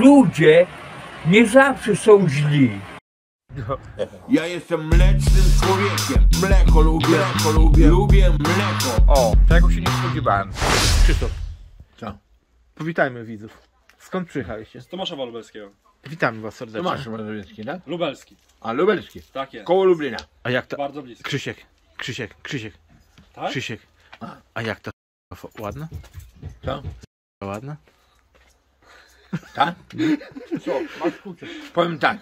ludzie nie zawsze są źli. Ja jestem mlecznym człowiekiem. Mleko lubię mleko. O, tego się nie spodziewałem. Krzysztof, Co? powitajmy widzów. Skąd przyjechaliście? Z Tomaszowa Lubelskiego. Witamy was serdecznie. Tomasz Mazowiecki, tak? Lubelski. A lubelski. Tak jest. Koło Lublina. A jak ta... Bardzo blisko. Krzysiek. Tak? Krzysiek. A jak ta ładna? Co? Ładna? Tak? Co, masz klucze? Powiem tak.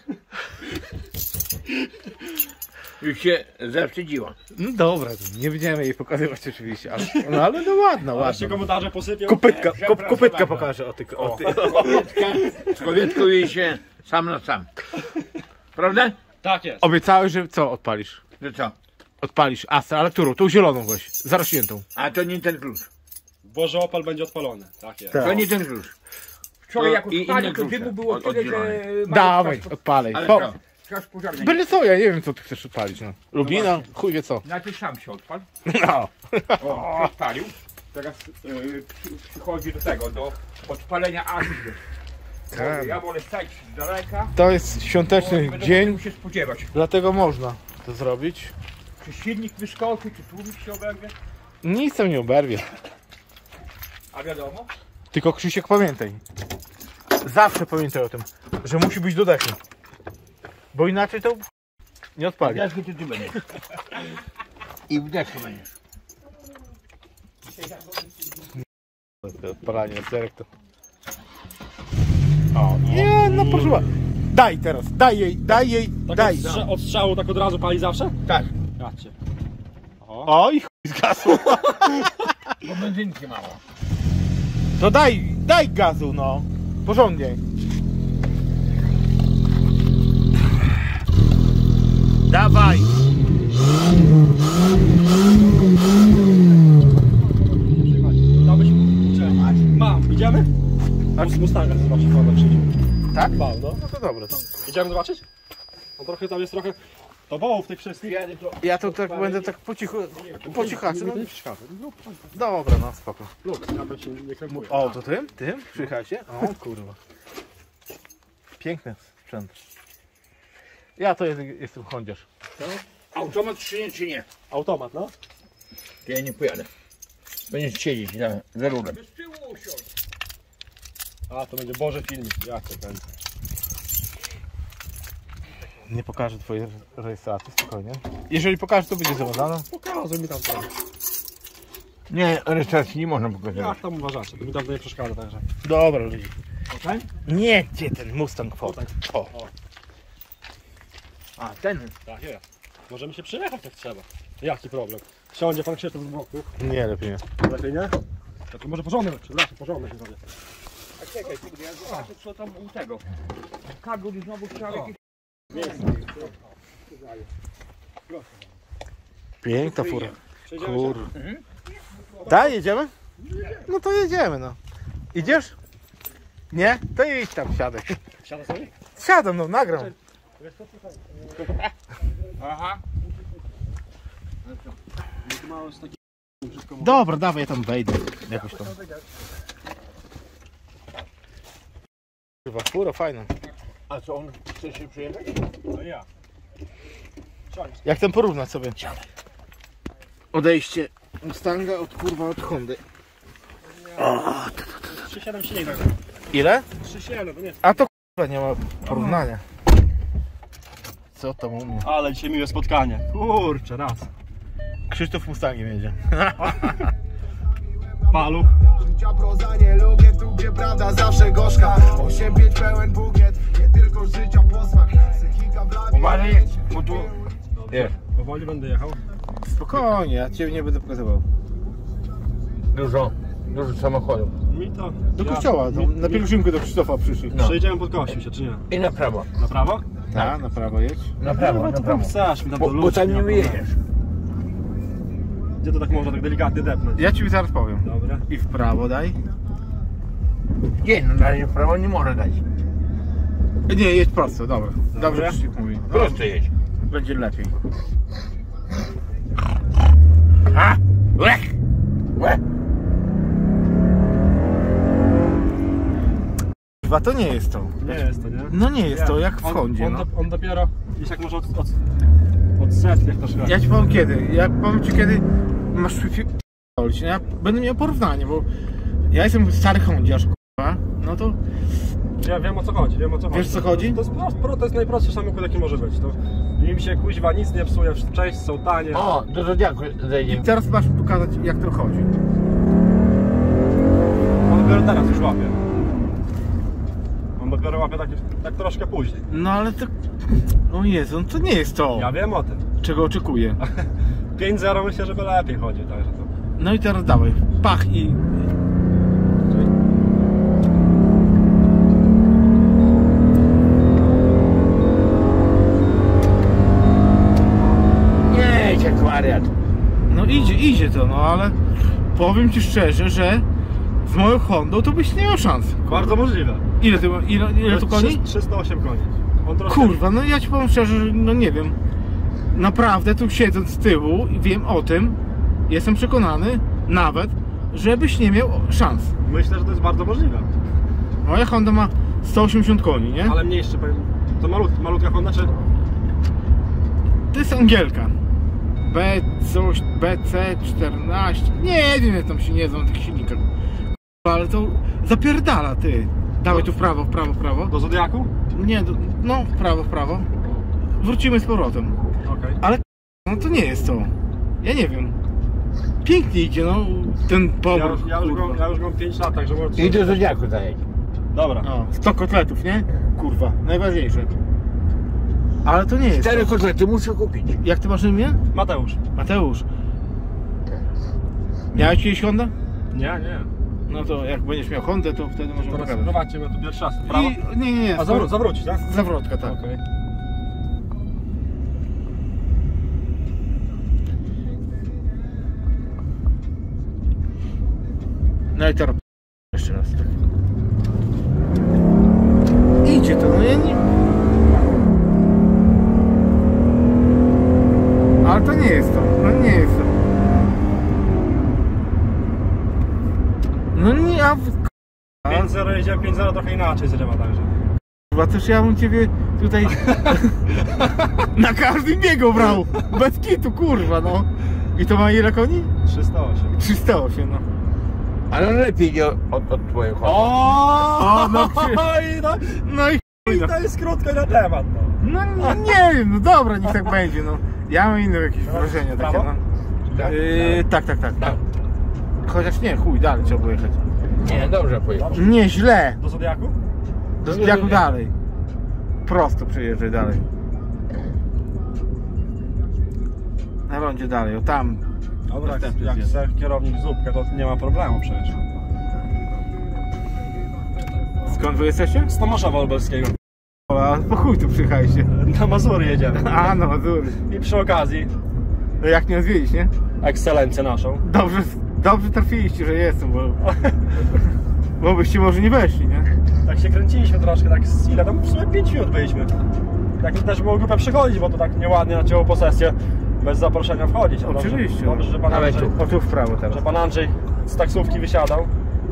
Już się zawstydziła. No dobra, nie będziemy jej pokazywać oczywiście, ale no ładna, Aż się ładna. komentarze posypią. Kopytka pokażę o tych. Kobietką jej się sam na sam. Prawda? Tak jest. Obiecałeś, że co odpalisz? Że co? Odpalisz Astrę, ale którą? Tą zieloną weź, zarośniętą. A to nie ten klucz. Boże Opal będzie odpalony. Tak jest. Tak. To nie ten klucz. Wczoraj jak i odpalił, inne to klucze dymu było od- tyle, że... oddzielone. Dawaj, odpalej. Ale Po, co? Straż pożarna. byle co, ja nie wiem co ty chcesz odpalić, no. Lubina, chuj wie co. Najpierw sam się odpal. No. O, odpalił. Teraz przychodzi do tego, do odpalenia asy. Tak. Ja wolę stać z daleka. To jest świąteczny Będę dzień, mógł się spodziewać. dlatego można to zrobić. Czy silnik wyskoczy, czy tłumik się oberwie. Nic tam nie oberwie. A wiadomo? Tylko Krzysiek pamiętaj. Zawsze pamiętaj o tym, że musi być do dechy. Bo inaczej to nie odpali. Deszku ty będziesz. I w deszczu będziesz. Odpalanie derek to. O, nie, no proszę. Daj teraz, daj jej, Tak daj. od strzału tak od razu pali zawsze? Tak. Racie. O i chuj zgasło. Bo benzynki mało. To daj gazu, no. Porządnie. Dawaj. Dałbyś... Mam. Idziemy? A z Mustanga zobaczyć, mam przyjdzie. Tak? Mam, no. No to dobra. To. Idziemy zobaczyć? No trochę tam jest trochę... To wołów tych wszystkich. Ja to tak będę tak po cichacy. No. Dobra, no spoko. Ja bym się nie krępuję. O, to tym? Tym? Przyjechajcie? O kurwa. Piękny sprzęt. Ja to jestem chądziarz. Automat czy nie? Automat, no. Ja nie pojadę. Będziesz siedzieć za rurem. Z tyłu usiądź. A, to będzie Boże filmik. Jak to będzie? Nie pokażę twojej rejestracji, spokojnie. Jeżeli pokażę, to będzie zamazane. Pokazuj mi tam to. Nie, rejestracji nie można pokazywać. Jak tam uważacie? To mi tam nie przeszkadza, także. Dobra, ludzi. Okej? Nie, gdzie ten Mustang Ford? O. A, ten. Tak jest. Możemy się przyjechać jak trzeba. Jaki problem? Siądzie pan Krzysztof z boku. Nie, lepiej nie. Lepiej nie? To może porządek, przepraszam, porządek zrobię. A czekaj, kurde, ja zobaczę co tam u tego. Kabel znowu chciał jakieś... Piękna fura. Przejdziemy Kur... Tak, jedziemy? No to jedziemy, no. Idziesz? Nie? To idź tam, siadaj. Siada sobie? Siadam, no, nagram. Aha. Mało jest taki... Wszystko Dobra, dawaj, ja tam wejdę. Jakoś tam. Chyba fura fajna. A co on chce się przyjechać? No ja. Siądź. Jak ten porównać sobie? Odejście Mustanga od kurwa od Hondy. 3,7 silnik. Ile? 3,7, to nie. A to kurwa nie ma porównania. Co tam u mnie? Ale dzisiaj miłe spotkanie. Kurczę, raz. Krzysztof Mustangiem jedzie. Paluch. Życia proza nie lubię, tu gdzie prawda zawsze gorzka 8-5 pełen bukiet, nie tylko życia posmak psychika w lawie. Uważaj, bo tu... Jest. Powoli będę jechał. Spokojnie, ja ciebie nie będę pokazywał. Dużo samochodów. Mi to... Do kościoła, na pielgrzymkę do Krzysztofa przyszli. No. Przejedziemy pod kościół się, czy nie? I na prawo. Na prawo? Tak, na prawo jedź. Na prawo, No na to prawo. chcesz, mi tam Bo to tam nie ma problemu. wyjedziesz. Gdzie to tak można tak delikatnie depnąć? Ja ci zaraz powiem. Dobra. I w prawo daj. Nie, no na razie w prawo nie może dać. Nie, jedź prosto, dobra. Dobrze Krzysztof mówi. Prosto jedź. Będzie lepiej. A? Łech! Łech! kurwa, to nie jest to. Nie jest to, nie? No nie jest to, jak w Hondzie, no. On dopiero, gdzieś jak może od setnych to szkodzi. Ja ci powiem kiedy, powiem ci kiedy masz ja będę miał porównanie, bo ja jestem stary hondziarz, kurwa, no to... Ja wiem o co chodzi, Wiesz co chodzi? To jest najprostszy samochód jaki może być, to nim się kuźwa nic nie psuje, cześć, są tanie. O, do Zodiaku I zejdziemy. teraz masz pokazać jak to chodzi. On dopiero teraz już łapie. On dopiero łapie tak troszkę później. No ale to... O Jezu, no to nie jest to, Ja wiem o tym. czego oczekuję. 5-0 myślę, żeby lepiej chodzi, także to... No i teraz dawaj, pach i... Nie, jak wariat. No idzie to, no ale powiem ci szczerze, że z moją Hondą to byś nie miał szans. Bardzo możliwe. Ile tu koni? 308 koni. On troszkę... Kurwa, no ja ci powiem szczerze, że no nie wiem. Naprawdę tu siedząc z tyłu i wiem o tym, jestem przekonany nawet, żebyś nie miał szans. Myślę, że to jest bardzo możliwe. Moja Honda ma 180 koni, nie? Ale mniejszy, powiem. To malutka Honda, czy... To jest Angielka. BC14. Nie wiem jak tam się nie znam tych silnikach. Ale to zapierdala ty. Dawaj tu w prawo. Do Zodiaku? Nie, no w prawo. Wrócimy z powrotem. Okej. Ale no to nie jest to. Ja nie wiem. Pięknie idzie, no ten pobór. Ja już go mam 5 lat, także może... I do Zodiaku zajedź. Dobra. O, 100 kotletów, nie? Kurwa, najważniejsze. Ale to nie jest 4 to. kotlety muszę kupić. Jak ty masz na imię? Mateusz. Mateusz. Miałeś kiedyś Honda? Nie. No to jak będziesz miał Hondę, to wtedy możemy Teraz pokazać. prowadźcie mnie tu pierwszy raz. Prawo? Nie. A zawrócić, tak? Zawrotka, tak. Okej. No i teraz jeszcze raz. Tak. Idzie to, no ja nie... Ale to nie jest to, no nie jest to. No nie, a... 5-0 jedzie, 5-0 trochę inaczej zrywa także. Chyba też ja bym ciebie tutaj na każdym biegu brał. Bez kitu, kurwa, no. I to ma ile koni? 308. 308, no. Ale on lepiej idzie od twojego Honda. O, no, no i chuj, no. To jest krótko na temat, no. No nie wiem, no dobra, niech tak będzie, no. Ja mam inne jakieś wrażenia takie, prawo? no. Tak. Chociaż nie, chuj, dalej trzeba było jechać. Nie, dobrze pojechał. Nie, źle. Do Zodiaku? Do Zodiaku dalej. Prosto przejeżdżaj dalej. Na rondzie dalej, o tam. Dobra, Następny jak zjazd. chce kierownik zupkę, to nie ma problemu przecież. Skąd wy jesteście? Z Tomaszowa Lubelskiego. A po chuj tu przyjechaliście. Na Mazury jedziemy. A no, Mazury. I przy okazji No jak nie odwiedzić, nie? ekscelencję naszą. Dobrze trafiliście, że jestem, bo byście może nie weszli, nie? Tak się kręciliśmy troszkę, tak z ile tam w sumie 5 minut byliśmy. Tak też było grupę przychodzić, bo to tak nieładnie na ciałą posesję bez zaproszenia wchodzić. A Oczywiście. Dobrze, że pan Dawaj Andrzej, O tu w prawo teraz. że pan Andrzej z taksówki wysiadał.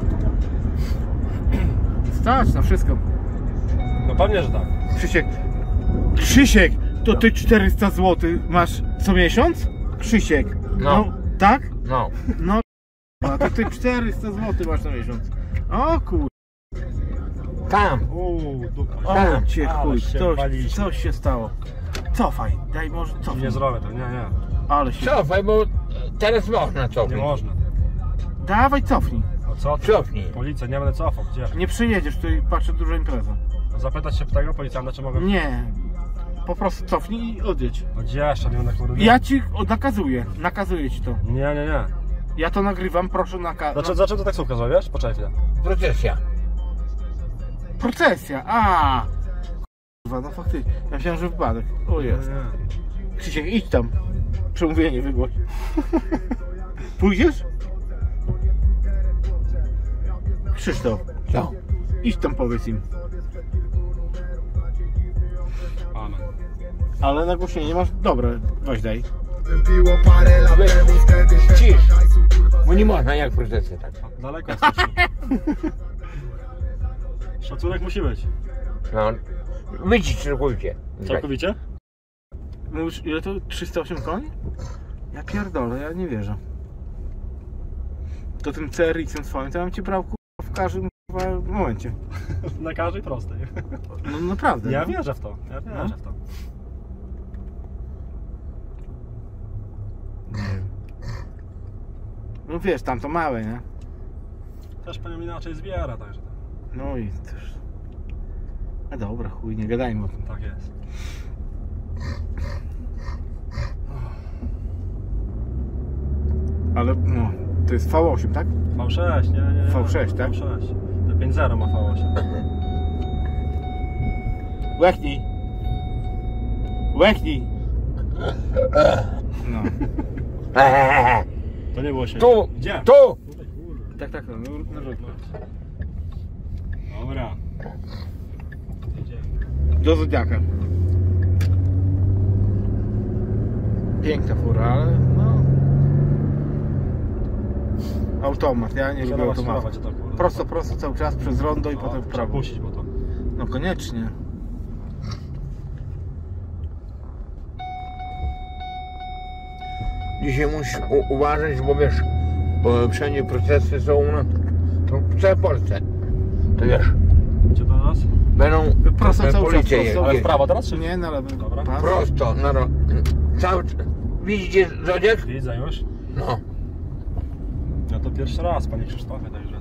Stać na wszystko. No pewnie, że tak. Krzysiek, to ty 400 zł masz co miesiąc? Krzysiek. No. Tak? No. No a to ty 400 zł masz na miesiąc. O kur... Tam. Dupa. O cię ale chuj, się waliśmy. coś się stało. Cofaj, daj może cofnij. Nie zrobię to, nie. Ale się... Cofaj, bo teraz można Nie cofnąć. można. Dawaj cofnij. A co ty? Cofnij. Policja, nie będę cofał, gdzie? Nie przyjedziesz, tutaj patrzę duża impreza. Zapytać się tego policjanta, czy mogę... Nie. Po prostu cofnij i odjedź. No gdzie jeszcze, nie będę kurde... Ja ci nakazuję ci to. Nie. Ja to nagrywam, proszę Dlaczego to taksówka zła, wiesz? Poczekaj chwilę. Procesja. Procesja, kurwa, no faktycznie. Ja myślałem, że wypadek. O jest. Krzysiek, idź tam. Przemówienie wygłoś. Pójdziesz? Krzysztof, Co? idź tam, powiedz im. Amen. Ale nagłośnienie masz dobre, weź daj. Było parę lat temu, wtedy się Cisz. hajsu, kurwa, Bo nie można jak procesja tak. Daleko jesteśmy. Szacunek musi być. No. Wycisz całkowicie. Całkowicie? Mówisz, ile to? 308 koni? Ja pierdolę, ja nie wierzę. To tym CRX-em swoim, to ja bym ci brał w każdym momencie. Na każdej prostej. No naprawdę. Ja no. wierzę w to. Ja wierzę w to. Nie wiem. No wiesz, tam to małe, nie? Też panią inaczej zbiera, także No i też... A dobra, chuj, nie gadajmy o tym. tak jest. Ale no, to jest V8, tak? V6, nie. V6, tak? V6. To 5.0 ma V8. Łechnij! Łechnij! No. To nie było się. Tu! Gdzie? Tu! Tutaj, kurde. Tak, tak, no, na rzutku. Dobra. Idziemy. Do Zodiaka. Piękna fura, ale no... Automat, ja nie lubię automatu. Prosto cały czas przez rondo i potem w prawo. Puścić, bo to. No koniecznie. Dzisiaj musisz uważać, bo wiesz, bo wszędzie procesy są w całej Polsce. To wiesz, Gdzie to teraz? będą Prosto cały czas, policja prosto. Ale w prawo teraz czy? Nie, na lewy. Dobra. Pas. prosto, cały widzicie Zodiak? Widzę już. No. No to pierwszy raz, panie Krzysztofie, także.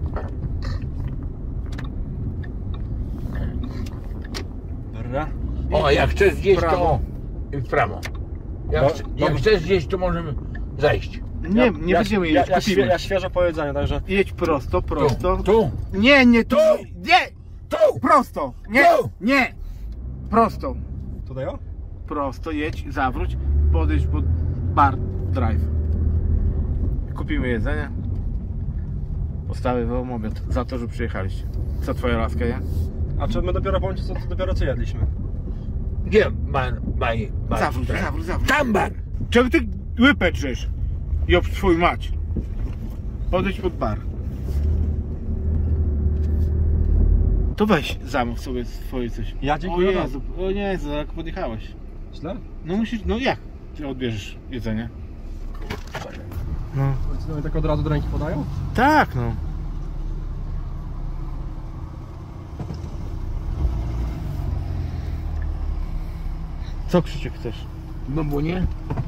Dobra. O, jak chcesz zjeść prawo. to i w prawo. Jak chcesz zjeść, to możemy zejść. Nie, nie będziemy jeść, kupimy. Ja świeże powiedzenie, także. Jedź prosto. Tu. Nie, nie tu! Nie! Tu! Prosto! Nie! Tu! Nie! Prosto. Tutaj o? Prosto, jedź, zawróć, podejdź pod bar drive. Kupimy jedzenie. Postawię wam obiad za to, że przyjechaliście. Co twoja laska, nie? A czy my dopiero powiem ci, co dopiero co jedliśmy? Gdzie bar? Zawróć. Tam bar! Czego ty łypę drzesz? Job twój mać. Podejdź pod bar. To weź, zamów sobie swoje coś. Ja dziękuję. O Jezu, jak podjechałeś. Źle? No musisz, no jak? Ty odbierzesz jedzenie? No. Oni tak od razu do ręki podają? Tak, no. Co Krzysiek chcesz? Babunie?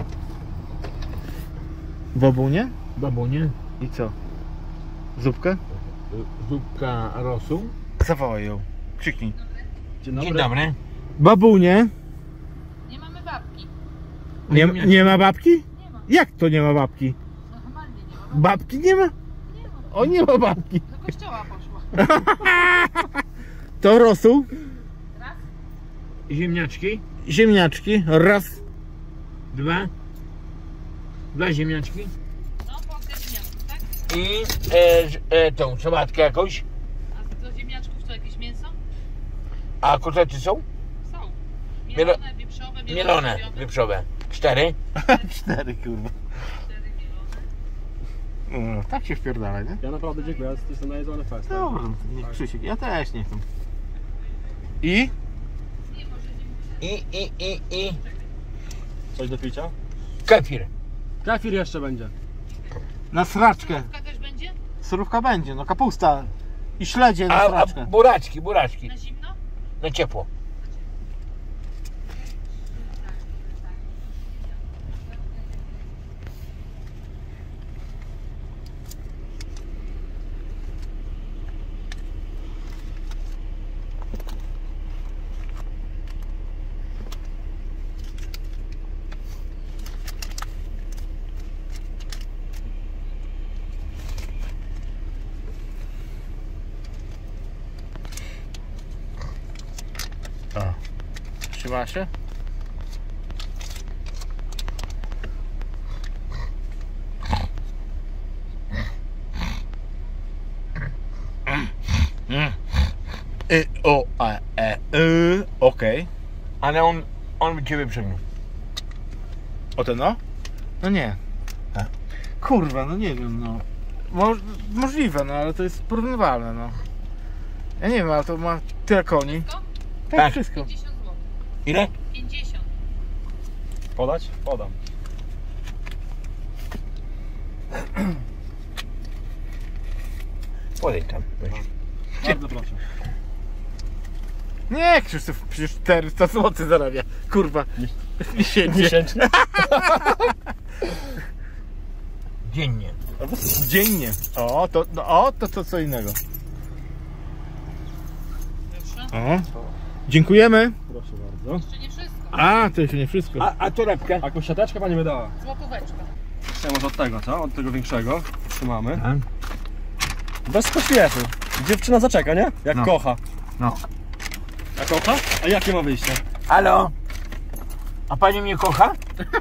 Bobunie? Babunie? I co? Zupkę? Zupka rosół. Zawołaj ją. Krzyknij. Dzień dobry. Dzień dobry. Babunie? Nie mamy babki. Nie ma babki? Nie ma. Jak to nie ma babki? Normalnie nie ma. Babki nie ma? Nie ma. O, nie ma babki. Do kościoła poszła. To rosół, Raz. Ziemniaczki. ziemniaczki, raz. 2 ziemniaczki. No, po ziemniaczków, tak? I tą sałatkę jakąś. A do ziemniaczków to jakieś mięso? A kotlety są? Są. Mielone, wieprzowe, Mielone, wieprzowe. 4. 4, kurwa. 4 mielone. No, tak się wpierdala, nie? Ja naprawdę dziękuję, ja jestem najedzony fest. Dobra, no to niech Krzysiek, ja też nie chcę. I? I Coś do picia? kefir. Kefir jeszcze będzie. Na sraczkę. Surówka też będzie? Surówka będzie, no kapusta. I śledzie na A sraczkę. buraczki. Na zimno? Na ciepło. Trzyma się? Okej. Ale on by ciebie przegnił. O ten no? No nie. Kurwa, no nie wiem, no. Możliwe, no ale to jest porównywalne, no. Ja nie wiem, ale to ma tyle koni. To? Tak, Tak. wszystko. 50 zł. Ile? 50. Podać? Podam. Podejdź tam. Bardzo proszę. Nie, Krzysztof, przecież 400 zł zarabia. Kurwa. Miesięcznie. Miesięcznie? Dziennie. Dziennie. To co innego. Proszę. O. Dziękujemy. Proszę bardzo. Jeszcze nie wszystko. A, to jeszcze nie wszystko. A torebkę? Jakąś siateczkę pani by dała? Złotóweczka. Ja może od tego, co? Od tego większego. Trzymamy. A? Bez pośpiechu. Dziewczyna zaczeka, nie? Jak No. kocha. No. A kocha? A jakie ma wyjście? Halo? A pani mnie kocha?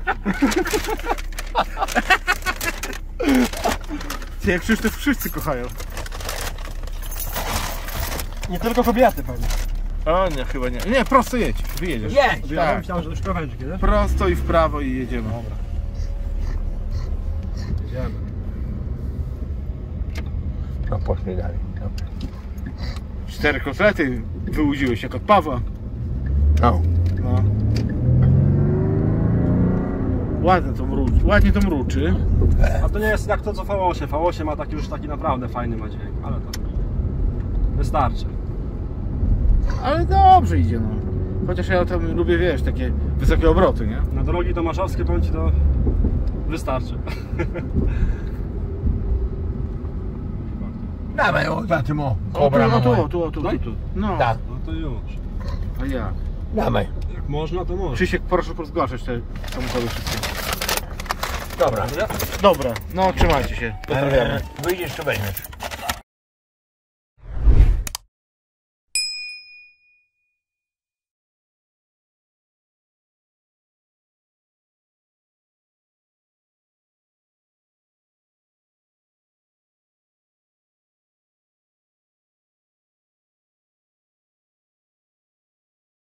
Cię Krzysztof wszyscy kochają. Nie tylko kobiety pewnie. O nie, chyba nie. Nie, prosto jedź. Wyjedziesz. Jedź! Ja Tak. myślałem, że to już krawężki, nie? Prosto i w prawo i jedziemy. Dobra. Jedziemy. No poszli dalej. Dobra. 4 kotlety wyłudziłeś jak od Pawła. No. No. Ładnie to mruczy. A to nie jest jak to co V8. V8 ma taki już taki naprawdę fajny ma dźwięk, ale to wystarczy. Ale dobrze idzie, no. Chociaż ja tam lubię, wiesz, takie wysokie obroty, nie? Na drogi tomaszowskie powiem ci to wystarczy. Dawaj, o, za tym o. O, Kobra tu, mała. tu. No. Tak. No to już. A jak? Dawaj. Jak można, to można. Krzysiek, proszę pozgłaszać te samochody wszystkie. Dobra. Dobra, no trzymajcie się. Wyjdziesz, to weźmiesz.